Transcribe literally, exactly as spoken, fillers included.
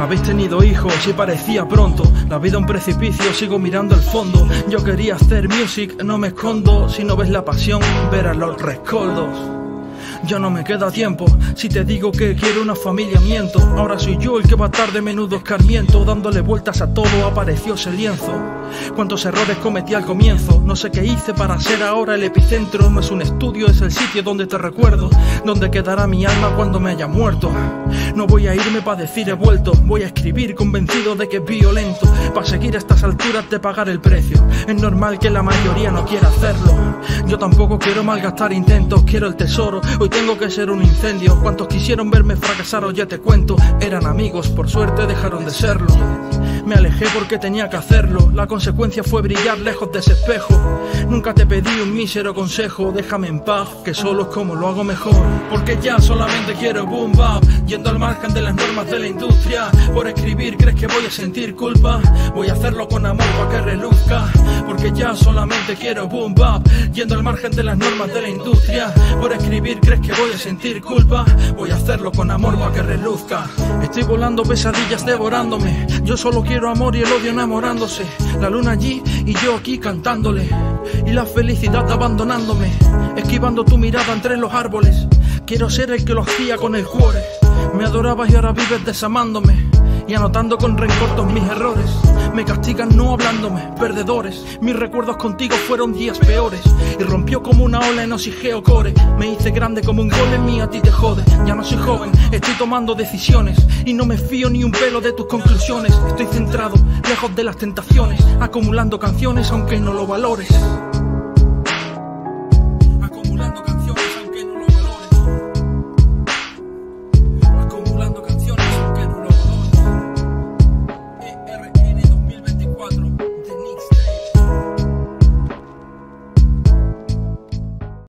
Habéis tenido hijos y parecía pronto. La vida un precipicio, sigo mirando el fondo. Yo quería hacer music, no me escondo. Si no ves la pasión, verás los rescoldos. Ya no me queda tiempo, si te digo que quiero una familia miento. Ahora soy yo el que va a estar de menudo escarmiento. Dándole vueltas a todo apareció ese lienzo. Cuántos errores cometí al comienzo. No sé qué hice para ser ahora el epicentro. No es un estudio, es el sitio donde te recuerdo. Donde quedará mi alma cuando me haya muerto. No voy a irme para decir he vuelto. Voy a escribir convencido de que es violento. Para seguir a estas alturas de pagar el precio. Es normal que la mayoría no quiera hacerlo. Yo tampoco quiero malgastar intentos. Quiero el tesoro, hoy tengo que ser un incendio. Cuantos quisieron verme fracasar, hoy ya te cuento. Eran amigos, por suerte dejaron de serlo. Me alejé porque tenía que hacerlo. La consecuencia fue brillar lejos de ese espejo. Nunca te pedí un mísero consejo. Déjame en paz, que solo es como lo hago mejor. Porque ya solamente quiero boom bap. Yendo al margen de las normas de la industria. Por escribir, ¿crees que voy a sentir culpa? Voy a hacerlo con amor para que reluzca. Porque ya solamente quiero boom bap. Yendo al margen de las normas de la industria. Por escribir, ¿crees que voy a sentir culpa? Voy a hacerlo con amor para que reluzca. Estoy volando pesadillas devorándome. Yo solo quiero amor y el odio enamorándose. La luna allí y yo aquí cantándole. Y la felicidad abandonándome. Esquivando tu mirada entre los árboles. Quiero ser el que lo hacía con el cuore. Me adorabas y ahora vives desamándome. Y anotando con rencor todos mis errores. Me castigan no hablándome, perdedores. Mis recuerdos contigo fueron días peores. Y rompió como una ola en Osigeo Core. Me hice grande como un gol en mí, a ti te jode. Ya no soy joven, estoy tomando decisiones. Y no me fío ni un pelo de tus conclusiones. Estoy centrado, lejos de las tentaciones. Acumulando canciones aunque no lo valores.